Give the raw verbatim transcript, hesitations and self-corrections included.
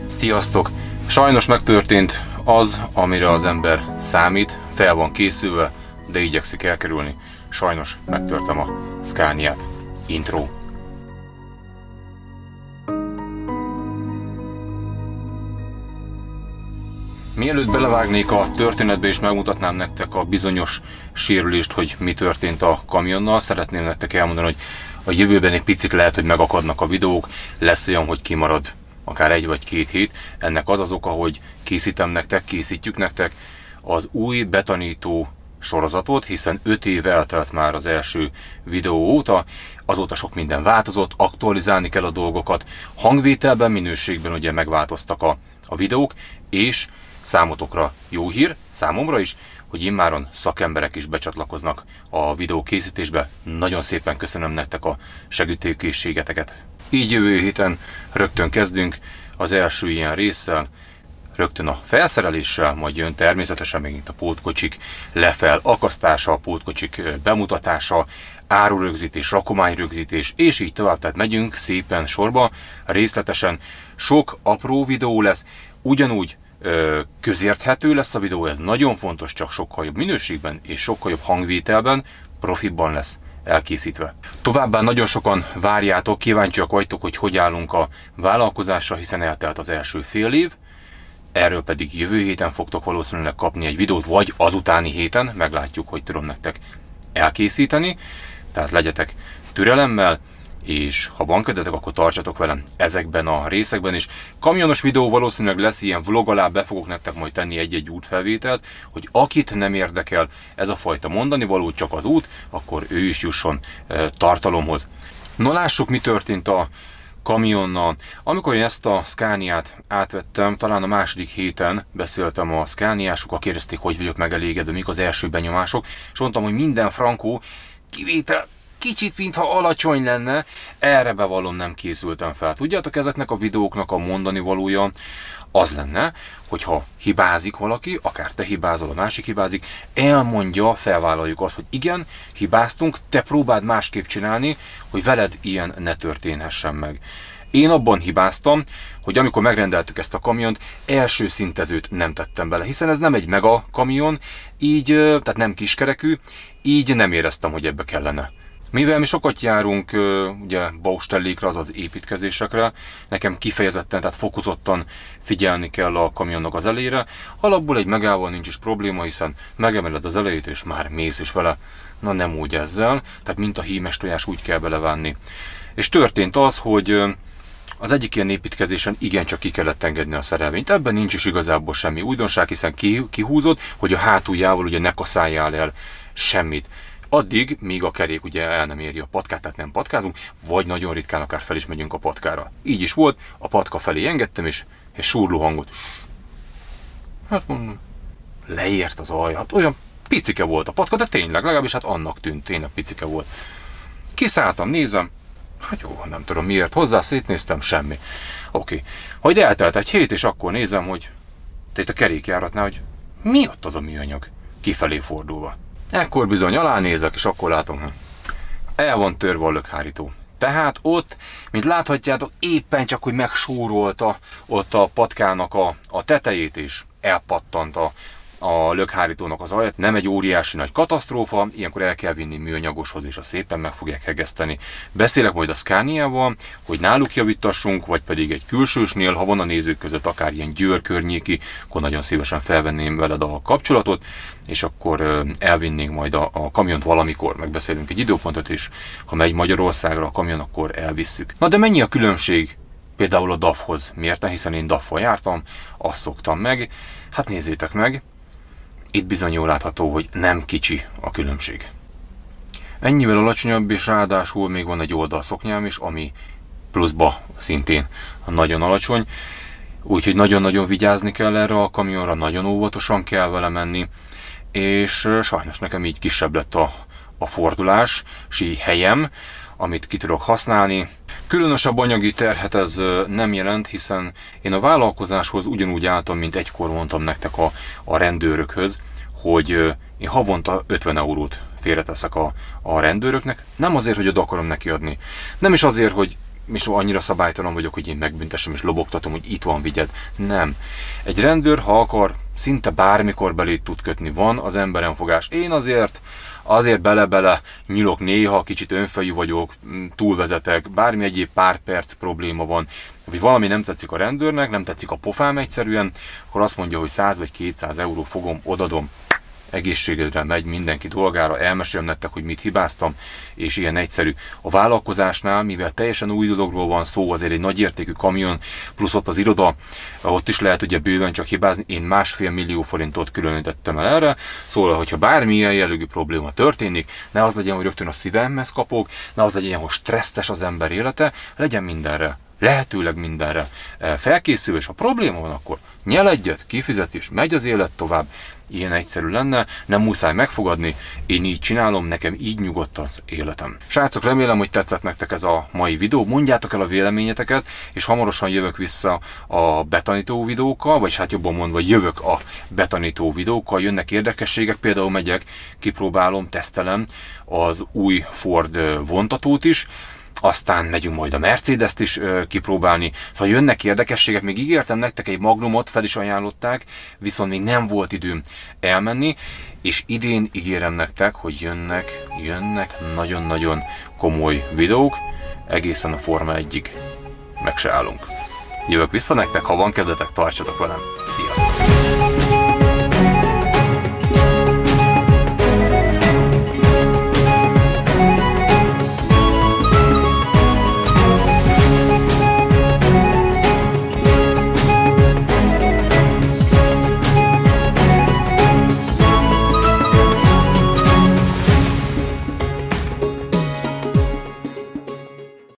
Sziasztok! Sajnos megtörtént az, amire az ember számít, fel van készülve, de igyekszik elkerülni. Sajnos megtörtem a Scaniát. Intro. Mielőtt belevágnék a történetbe és megmutatnám nektek a bizonyos sérülést, hogy mi történt a kamionnal, szeretném nektek elmondani, hogy a jövőben egy picit lehet, hogy megakadnak a videók, lesz olyan, hogy kimarad akár egy vagy két hét. Ennek az az oka, hogy készítem nektek, készítjük nektek az új betanító sorozatot, hiszen öt év eltelt már az első videó óta, azóta sok minden változott, aktualizálni kell a dolgokat, hangvételben, minőségben ugye megváltoztak a, a videók, és számotokra jó hír, számomra is, hogy immáron szakemberek is becsatlakoznak a videó készítésbe. Nagyon szépen köszönöm nektek a segítőkészségeteket. Így jövő héten rögtön kezdünk az első ilyen résszel, rögtön a felszereléssel, majd jön természetesen megint a pótkocsik lefel akasztása, a pótkocsik bemutatása, árurögzítés, rakományrögzítés, és így tovább, tehát megyünk szépen sorba, részletesen. Sok apró videó lesz, ugyanúgy ö, közérthető lesz a videó, ez nagyon fontos, csak sokkal jobb minőségben és sokkal jobb hangvételben, profibban lesz elkészítve. Továbbá nagyon sokan várjátok, kíváncsiak vagytok, hogy hogy állunk a vállalkozásra, hiszen eltelt az első fél év. Erről pedig jövő héten fogtok valószínűleg kapni egy videót, vagy azutáni héten, meglátjuk, hogy tudom nektek elkészíteni. Tehát legyetek türelemmel, és ha van kedvetek, akkor tartsatok velem ezekben a részekben is. Kamionos videó valószínűleg lesz, ilyen vlog alá be fogok nektek majd tenni egy-egy útfelvételt, hogy akit nem érdekel ez a fajta mondani való, csak az út, akkor ő is jusson e, tartalomhoz. Na lássuk, mi történt a kamionnal. Amikor én ezt a Scaniát átvettem, talán a második héten beszéltem a Scaniásokkal, kérdezték, hogy vagyok megelégedve, mik az első benyomások, és mondtam, hogy minden frankó, kivétel kicsit mintha alacsony lenne, erre bevallom, nem készültem fel. Tudjátok, ezeknek a videóknak a mondani valója az lenne, hogyha hibázik valaki, akár te hibázol, a másik hibázik, elmondja, felvállaljuk azt, hogy igen, hibáztunk, te próbáld másképp csinálni, hogy veled ilyen ne történhessen meg. Én abban hibáztam, hogy amikor megrendeltük ezt a kamiont, első szintezőt nem tettem bele, hiszen ez nem egy mega kamion, így, tehát nem kiskerekű, így nem éreztem, hogy ebbe kellene. Mivel mi sokat járunk ugye Baustellékre, azaz építkezésekre, nekem kifejezetten, tehát fokozottan figyelni kell a kamionnak az elejére, alapból egy megával nincs is probléma, hiszen megemeled az elejét és már mész is vele. Na nem úgy ezzel, tehát mint a hímes tojás, úgy kell belevánni. És történt az, hogy az egyik ilyen építkezésen igencsak ki kellett engedni a szerelvényt. Ebben nincs is igazából semmi újdonság, hiszen kihúzod, hogy a hátuljával ugye ne kaszáljál el semmit. Addig, míg a kerék ugye el nem éri a patkát, tehát nem patkázunk, vagy nagyon ritkán akár fel is megyünk a patkára. Így is volt, a patka felé engedtem, és egy súrló hangot. Hát mondom, leért az alja. Hát olyan picike volt a patka, de tényleg, legalábbis hát annak tűnt, tényleg picike volt. Kiszálltam, nézem, hát jó, nem tudom miért, hozzá szétnéztem, semmi. Oké, okay. Hogy eltelt egy hét, és akkor nézem, hogy itt a kerékjáratnál, hogy mi ott az a műanyag, kifelé fordulva. Ekkor bizony alánézek, és akkor látom, hogy el van törve a lökhárító. Tehát ott, mint láthatjátok, éppen csak, hogy megsúrolta ott a patkának a, a tetejét, és elpattant a, a lökhárítónak az alját. Nem egy óriási nagy katasztrófa, ilyenkor el kell vinni műanyagoshoz, és azt szépen meg fogják hegeszteni. Beszélek majd a Scaniával, hogy náluk javítassunk, vagy pedig egy külsősnél, ha van a nézők között akár ilyen Győr környéki, akkor nagyon szívesen felvenném veled a kapcsolatot, és akkor elvinnénk majd a, a kamiont valamikor, megbeszélünk egy időpontot, és ha megy Magyarországra a kamion, akkor elvisszük. Na de mennyi a különbség például a dafhoz? Miért ne? Hiszen én daffal jártam, azt szoktam meg. Hát nézzétek meg, itt bizony jól látható, hogy nem kicsi a különbség. Ennyivel alacsonyabb, és ráadásul még van egy oldalszoknyám is, ami pluszba szintén nagyon alacsony. Úgyhogy nagyon-nagyon vigyázni kell erre a kamionra, nagyon óvatosan kell vele menni, és sajnos nekem így kisebb lett a, a fordulási helyem, amit ki tudok használni. Különösebb anyagi terhet ez nem jelent, hiszen én a vállalkozáshoz ugyanúgy álltam, mint egykor mondtam nektek a, a rendőrökhöz, hogy én havonta ötven eurót félreteszek a, a rendőröknek, nem azért, hogy oda akarom neki adni, nem is azért, hogy és annyira szabálytalan vagyok, hogy én megbüntessem és lobogtatom, hogy itt van, vigyed. Nem. Egy rendőr, ha akar, szinte bármikor belét tud kötni. Van az emberen fogás. Én azért, azért bele-bele nyilok néha, kicsit önfejű vagyok, túlvezetek, bármi egyéb pár perc probléma van, vagy valami nem tetszik a rendőrnek, nem tetszik a pofám egyszerűen, akkor azt mondja, hogy száz vagy kétszáz euró fogom, odadom. Egészségedre megy, mindenki dolgára, elmesélem nektek, hogy mit hibáztam, és ilyen egyszerű. A vállalkozásnál, mivel teljesen új dologról van szó, azért egy nagyértékű kamion, plusz ott az iroda, ott is lehet ugye bőven csak hibázni, én másfél millió forintot különítettem el erre, szóval, hogyha bármilyen jellegű probléma történik, ne az legyen, hogy rögtön a szívemhez kapok, ne az legyen, hogy stresszes az ember élete, legyen mindenre, lehetőleg mindenre felkészül, és ha probléma van, akkor nyel egyet, kifizet és megy az élet tovább. Ilyen egyszerű lenne, nem muszáj megfogadni, én így csinálom, nekem így nyugodt az életem. Srácok, remélem, hogy tetszett nektek ez a mai videó, mondjátok el a véleményeteket, és hamarosan jövök vissza a betanító videókkal, vagy hát jobban mondva jövök a betanító videókkal, jönnek érdekességek, például megyek, kipróbálom, tesztelem az új Ford vontatót is, aztán megyünk majd a Mercedes-t is ö, kipróbálni. Szóval jönnek érdekességek, még ígértem nektek egy Magnumot, fel is ajánlották, viszont még nem volt időm elmenni, és idén ígérem nektek, hogy jönnek, jönnek nagyon-nagyon komoly videók, egészen a Forma egyig meg se állunk. Jövök vissza nektek, ha van kedvetek, tartsatok velem. Sziasztok!